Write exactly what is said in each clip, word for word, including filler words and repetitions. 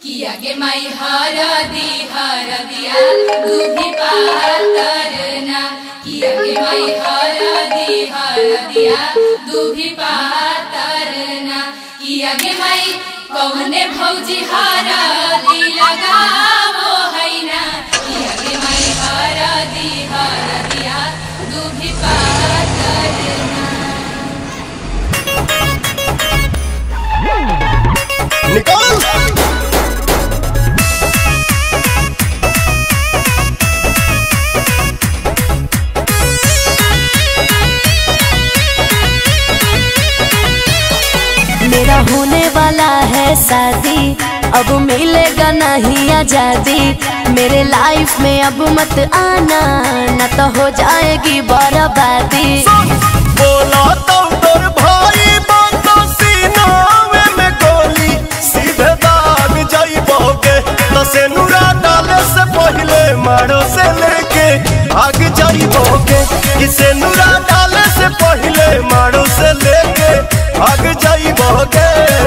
किया के माई हरदी हरदिया दूधी पातरना किया के माई हरदी हरदिया दूधी पातरना किया के माई कौने भौजी हरदी लगावो हैना किया के माई हरदी हरदिया दूधी पातरना निकल मेरा होने वाला है शादी, अब मिलेगा नहीं आजादी। मेरे लाइफ में अब मत आना, न तो हो जाएगी बर्बादी। बोला तो तोर भाई बातो सीनावे में गोली सीधे दाग जाइबोगे। तसे नुरा डाले से पहले मारो से लेके भाग जाइबोगे। किसे नुरा डाले से पहले मारो से लेके भाग जाइबोगे।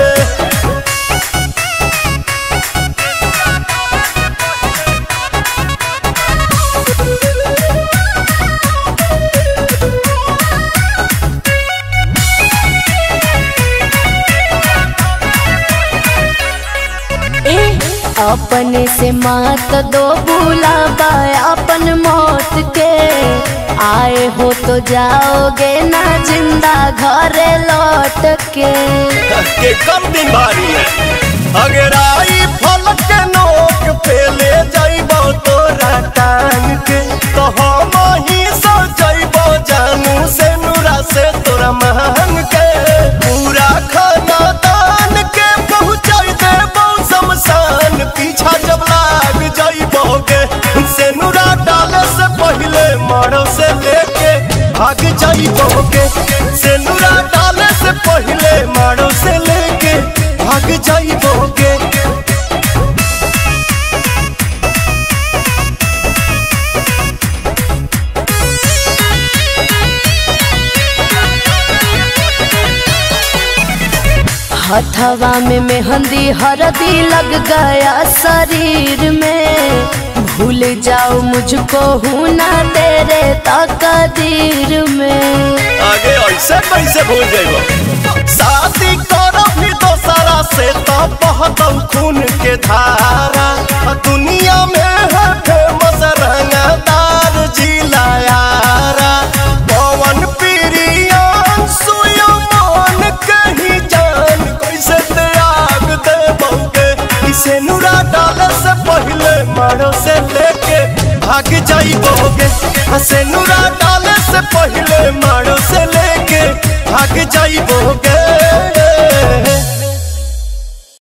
अपने से मत दो बुलावा अपन मौत के, आए हो तो जाओगे ना जिंदा घरे लौट के। के कम दिन भारी है अगर आई फलक के नोक पे ले जाइबो तोरा टांग के, तो हम ही सो जाइबो जानू से नुरा से तोरा महंग के। पूरा खाना दान के पहुँचाई देबो शमशान, पीछा जब लाग जाइबोगे। से नुरा डाले से पहले मारो से लेके भाग जाइबोगे। से नुरा डाले से पहले मारो से लेके भाग जाइबोगे। हथवा में मेहंदी हरदी लग गया शरीर में, भूल जाओ मुझको हूँ ना तेरे तकदीर में। आगे ऐसे कैसे भूल जाइबो। शादी करो भी तो सारा से तो बहुत खून के धारा। दुनिया में है फेमस रंगदार जिला यारा। पवन पिरियान सुयमान कहीं जान कैसे त्याग देबोगे। इसे नुरा डाले से पहले मारो से लेके भाग जाइबोगे। से नुरा डाले से पहले मारो से लेके भाग जाइबोगे।